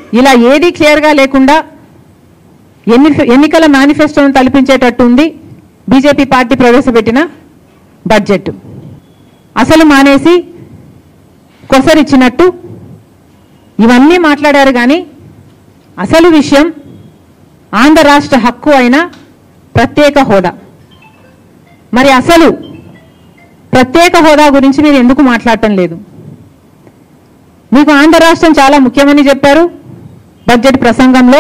ఇలా ఏది క్లియర్గా లేకుండా ఎన్నికల మేనిఫెస్టోను తలపించేటట్టు ఉంది బీజేపీ పార్టీ ప్రవేశపెట్టిన బడ్జెట్. అసలు మానేసి కొసరిచ్చినట్టు ఇవన్నీ మాట్లాడారు. కానీ అసలు విషయం ఆంధ్ర రాష్ట్ర హక్కు అయిన ప్రత్యేక హోదా. మరి అసలు ప్రత్యేక హోదా గురించి మీరు ఎందుకు మాట్లాడటం లేదు? మీకు ఆంధ్ర రాష్ట్రం చాలా ముఖ్యమని చెప్పారు బడ్జెట్ ప్రసంగంలో.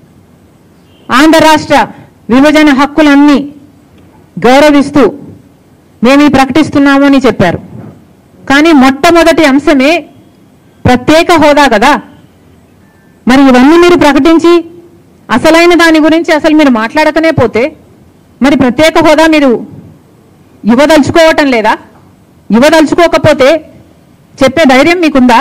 ఆంధ్ర రాష్ట్ర విభజన హక్కులన్నీ గౌరవిస్తూ మేము ప్రకటిస్తున్నాము అని చెప్పారు. కానీ మొట్టమొదటి అంశమే ప్రత్యేక హోదా కదా. మరి ఇవన్నీ మీరు ప్రకటించి అసలైన దాని గురించి అసలు మీరు మాట్లాడకనే పోతే మరి ప్రత్యేక హోదా మీరు ఇవ్వదలుచుకోవటం లేదా? ఇవ్వదలుచుకోకపోతే చెప్పే ధైర్యం మీకుందా?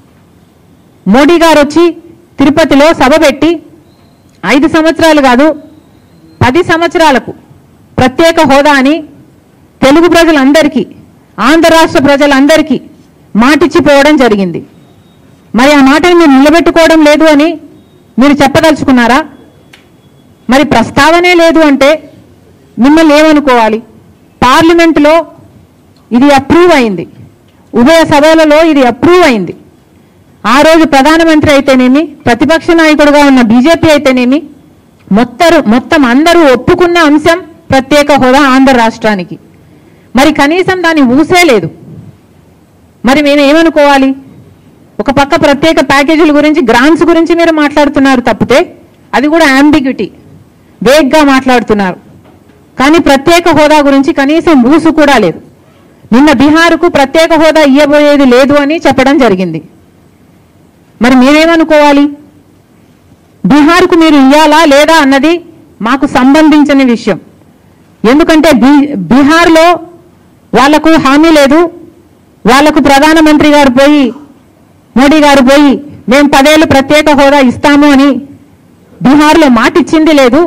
మోడీ గారు వచ్చి తిరుపతిలో సభ పెట్టి 5 సంవత్సరాలు కాదు 10 సంవత్సరాలకు ప్రత్యేక హోదా అని తెలుగు ప్రజలందరికీ, ఆంధ్ర రాష్ట్ర ప్రజలందరికీ మాటిచ్చిపోవడం జరిగింది. మరి ఆ మాటని మీరు నిలబెట్టుకోవడం లేదు అని మీరు చెప్పదలుచుకున్నారా? మరి ప్రస్తావనే లేదు అంటే మిమ్మల్ని ఏమనుకోవాలి? పార్లమెంటులో ఇది అప్రూవ్ అయింది, ఉభయ సభలలో ఇది అప్రూవ్ అయింది. ఆ రోజు ప్రధానమంత్రి అయితేనేమి, ప్రతిపక్ష నాయకుడుగా ఉన్న బీజేపీ అయితేనేమి మొత్తం అందరూ ఒప్పుకున్న అంశం ప్రత్యేక హోదా ఆంధ్ర రాష్ట్రానికి. మరి కనీసం దాన్ని ఊసే లేదు. మరి మేము ఏమనుకోవాలి? ఒక పక్క ప్రత్యేక ప్యాకేజీల గురించి, గ్రాంట్స్ గురించి మీరు మాట్లాడుతున్నారు తప్పితే అది కూడా యాంబిగ్యూటీ, వేగ్గా మాట్లాడుతున్నారు. కానీ ప్రత్యేక హోదా గురించి కనీసం ఊసు కూడా లేదు. నిన్న బీహార్కు ప్రత్యేక హోదా ఇవ్వబోయేది లేదు అని చెప్పడం జరిగింది. మరి మీరేమనుకోవాలి? బీహార్కు మీరు ఇవ్వాలా లేదా అన్నది మాకు సంబంధించిన విషయం. ఎందుకంటే బీహార్లో వాళ్లకు హామీ లేదు. వాళ్లకు ప్రధానమంత్రి గారు పోయి, మోడీ గారు పోయి మేము 10 ఏళ్ళు ప్రత్యేక హోదా ఇస్తాము అని బీహార్లో మాట ఇచ్చింది లేదు.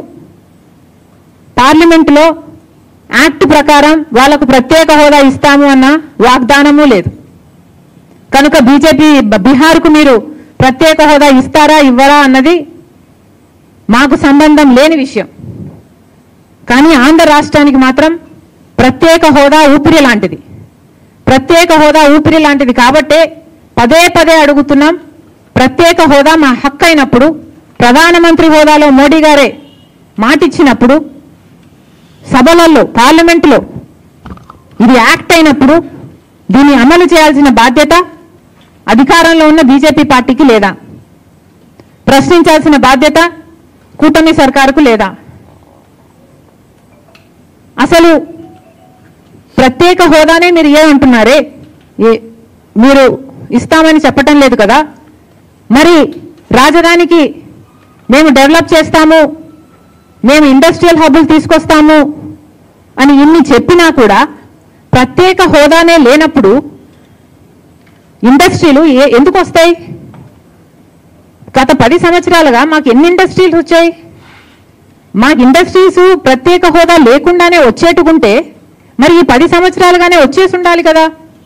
పార్లమెంటులో యాక్ట్ ప్రకారం వాళ్లకు ప్రత్యేక హోదా ఇస్తాము అన్న వాగ్దానము లేదు. కనుక బీహార్కు మీరు ప్రత్యేక హోదా ఇస్తారా ఇవ్వరా అన్నది మాకు సంబంధం లేని విషయం. కానీ ఆంధ్ర రాష్ట్రానికి మాత్రం ప్రత్యేక హోదా ఊపిరి లాంటిది. ప్రత్యేక హోదా ఊపిరి లాంటిది కాబట్టే పదే అడుగుతున్నాం. ప్రత్యేక హోదా మా హక్కు అయినప్పుడు, ప్రధానమంత్రి హోదాలో మోడీ గారే మాటిచ్చినప్పుడు, సభలలో పార్లమెంటులో ఇది యాక్ట్ అయినప్పుడు దీన్ని అమలు చేయాల్సిన బాధ్యత అధికారంలో ఉన్న బీజేపీ పార్టీకి లేదా? ప్రశ్నించాల్సిన బాధ్యత కూటమి సర్కారుకు లేదా? అసలు ప్రత్యేక హోదానే మీరు ఏమంటున్నారే, మీరు ఇస్తామని చెప్పటం లేదు కదా. మరి రాజధానికి మేము డెవలప్ చేస్తాము, మేము ఇండస్ట్రియల్ హబ్బులు తీసుకొస్తాము అని ఇన్ని చెప్పినా కూడా ప్రత్యేక హోదానే లేనప్పుడు ఇండస్ట్రీలు ఎందుకు వస్తాయి? గత 10 సంవత్సరాలుగా మాకు ఎన్ని ఇండస్ట్రీలు వచ్చాయి? మాకు ఇండస్ట్రీస్ ప్రత్యేక హోదా లేకుండానే వచ్చేట్టుకుంటే మరి ఈ 10 సంవత్సరాలుగానే వచ్చేసి ఉండాలి కదా.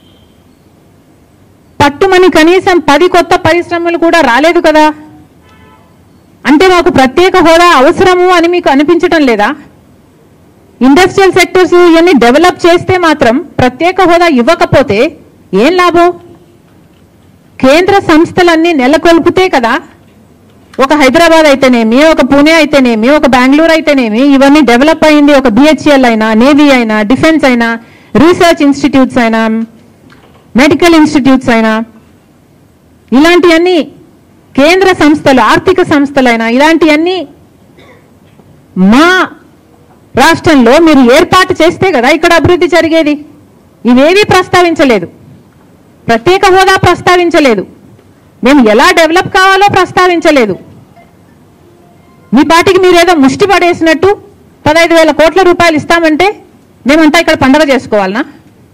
పట్టుమని కనీసం 10 కొత్త పరిశ్రమలు కూడా రాలేదు కదా. అంటే మాకు ప్రత్యేక హోదా అవసరము అని మీకు అనిపించటం లేదా? ఇండస్ట్రియల్ సెక్టర్స్ ఇవన్నీ డెవలప్ చేస్తే మాత్రం ప్రత్యేక హోదా ఇవ్వకపోతే ఏం లాభం? కేంద్ర సంస్థలన్నీ నెలకొల్పితే కదా ఒక హైదరాబాద్ అయితేనేమి, ఒక పూణే అయితేనేమి, ఒక బెంగళూరు అయితేనేమి ఇవన్నీ డెవలప్ అయింది. ఒక బిహెచ్ఎల్ అయినా, నేవీ అయినా, డిఫెన్స్ అయినా, రీసెర్చ్ ఇన్స్టిట్యూట్స్ అయినా, మెడికల్ ఇన్స్టిట్యూట్స్ అయినా, ఇలాంటివన్నీ కేంద్ర సంస్థలు, ఆర్థిక సంస్థలైనా ఇలాంటివన్నీ మా రాష్ట్రంలో మీరు ఏర్పాటు చేస్తే కదా ఇక్కడ అభివృద్ధి జరిగేది. ఇవేవీ ప్రస్తావించలేదు. ప్రత్యేక హోదా ప్రస్తావించలేదు. మేము ఎలా డెవలప్ కావాలో ప్రస్తావించలేదు. మీ పార్టీకి మీరేదో ముష్టి పడేసినట్టు 15,000 కోట్ల రూపాయలు ఇస్తామంటే మేమంతా ఇక్కడ పండగ చేసుకోవాలనా?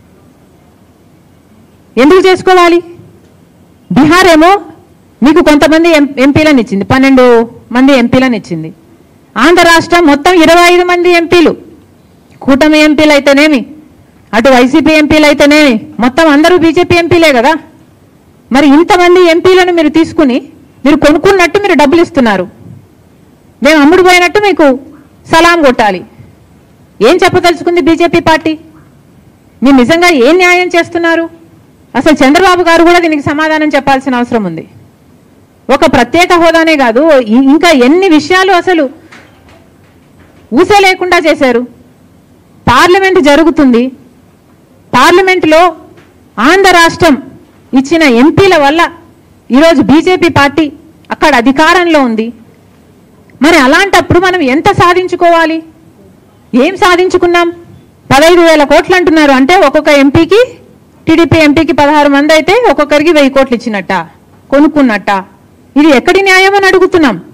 ఎందుకు చేసుకోవాలి? బీహార్ ఏమో మీకు కొంతమంది ఎంపీలను ఇచ్చింది, 12 మంది ఎంపీలను ఇచ్చింది. ఆంధ్ర రాష్ట్రం మొత్తం 25 మంది ఎంపీలు, కూటమి ఎంపీలు అయితేనేమి, అటు వైసీపీ ఎంపీలు అయితేనేమి, మొత్తం అందరూ బీజేపీ ఎంపీలే కదా. మరి ఇంతమంది ఎంపీలను మీరు తీసుకుని మీరు కొనుక్కున్నట్టు మీరు డబ్బులు ఇస్తున్నారు, మేము అమ్ముడు పోయినట్టు మీకు సలాం కొట్టాలి. ఏం చెప్పదలుచుకుంది బీజేపీ పార్టీ? మీరు నిజంగా ఏం న్యాయం చేస్తున్నారు? అసలు చంద్రబాబు గారు కూడా దీనికి సమాధానం చెప్పాల్సిన అవసరం ఉంది. ఒక ప్రత్యేక హోదానే కాదు, ఇంకా ఎన్ని విషయాలు అసలు ఊసే లేకుండా చేశారు. పార్లమెంట్ జరుగుతుంది, పార్లమెంటులో ఆంధ్ర రాష్ట్రం ఇచ్చిన ఎంపీల వల్ల ఈరోజు బీజేపీ పార్టీ అక్కడ అధికారంలో ఉంది. మరి అలాంటప్పుడు మనం ఎంత సాధించుకోవాలి? ఏం సాధించుకున్నాం? 15,000 కోట్లు అంటున్నారు. అంటే ఒక్కొక్క ఎంపీకి, టీడీపీ ఎంపీకి 16 మంది అయితే ఒక్కొక్కరికి 1000 కోట్లు ఇచ్చినట్ట, కొనుక్కున్నట్ట. ఇది ఎక్కడి న్యాయం అని అడుగుతున్నాం.